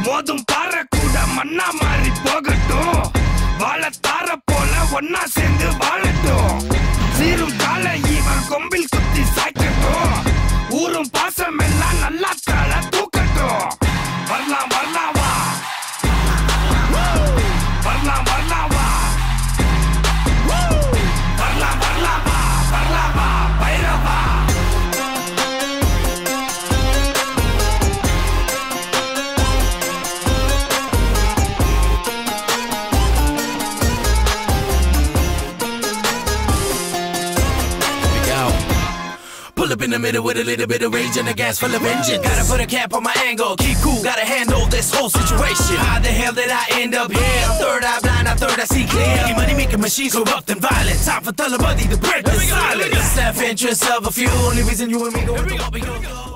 மோதும் பாறை கூட மண்ணா மாறி போகட்டும். வாழத்தார போல ஒன்னா சேர்ந்து வாழட்டும். சீரும் கால இவன் கொம்பில் குத்தி சாய்க்கட்டும். ஊரும் பாசம் எல்லாம் நல்லா கால தூக்கட்டும். வரலாம் வரலாம் வா, வரலாம் வரலாம் வா, வரலாம் வரலாம் வா, வரலாம் வா Bairavaa. Pull up in the middle with a little bit of rage and a gas full of engine. Gotta put a cap on my angle, keep cool, gotta handle this whole situation. How the hell did I end up here? Third eye blind, I third I see clear. The money making machines corrupt and violent. Time for Taliban to break the silence. The self-interest of a few, only reason you and me go.